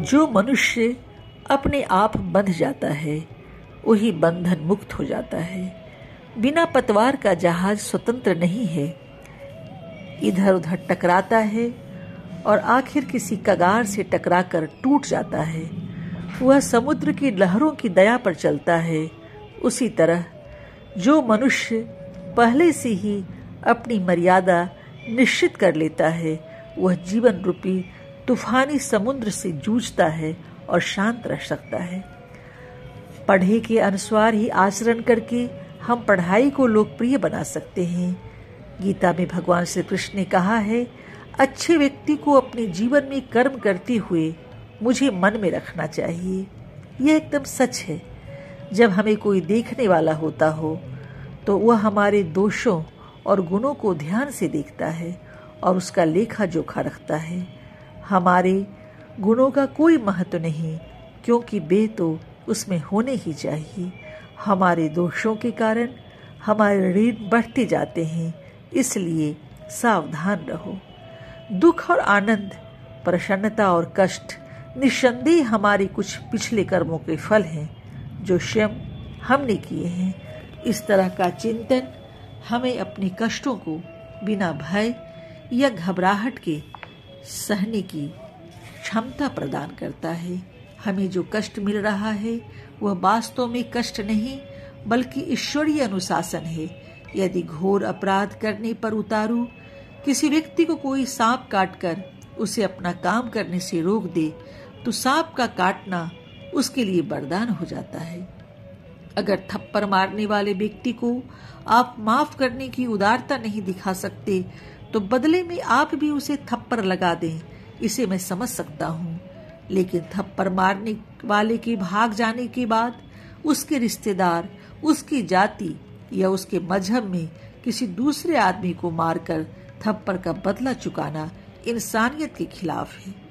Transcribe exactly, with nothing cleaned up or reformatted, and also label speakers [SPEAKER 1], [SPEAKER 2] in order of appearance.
[SPEAKER 1] जो मनुष्य अपने आप बंध जाता है वही बंधन मुक्त हो जाता है। बिना पतवार का जहाज स्वतंत्र नहीं है, इधर उधर टकराता है और आखिर किसी कगार से टकराकर टूट जाता है। वह समुद्र की लहरों की दया पर चलता है। उसी तरह जो मनुष्य पहले से ही अपनी मर्यादा निश्चित कर लेता है वह जीवन रूपी तूफानी समुद्र से जूझता है और शांत रह सकता है। पढ़े के अनुसार ही आचरण करके हम पढ़ाई को लोकप्रिय बना सकते हैं। गीता में भगवान श्री कृष्ण ने कहा है, अच्छे व्यक्ति को अपने जीवन में कर्म करते हुए मुझे मन में रखना चाहिए। यह एकदम सच है। जब हमें कोई देखने वाला होता हो तो वह हमारे दोषों और गुणों को ध्यान से देखता है और उसका लेखा जोखा रखता है। हमारे गुणों का कोई महत्व नहीं, क्योंकि वे तो उसमें होने ही चाहिए। हमारे दोषों के कारण हमारे ऋण बढ़ते जाते हैं, इसलिए सावधान रहो। दुख और आनंद, प्रसन्नता और कष्ट निस्संदेह हमारे कुछ पिछले कर्मों के फल हैं जो स्वयं हमने किए हैं। इस तरह का चिंतन हमें अपने कष्टों को बिना भय या घबराहट के सहने की क्षमता प्रदान करता है। हमें जो कष्ट मिल रहा है वह वास्तव में कष्ट नहीं बल्कि ईश्वरीय अनुशासन है। यदि घोर अपराध करने पर उतारू किसी व्यक्ति को कोई सांप काटकर उसे अपना काम करने से रोक दे तो सांप का काटना उसके लिए वरदान हो जाता है। अगर थप्पड़ मारने वाले व्यक्ति को आप माफ करने की उदारता नहीं दिखा सकते तो बदले में आप भी उसे थप्पड़ लगा दें, इसे मैं समझ सकता हूँ। लेकिन थप्पड़ मारने वाले के भाग जाने के बाद उसके रिश्तेदार, उसकी जाति या उसके मजहब में किसी दूसरे आदमी को मारकर थप्पड़ का बदला चुकाना इंसानियत के खिलाफ है।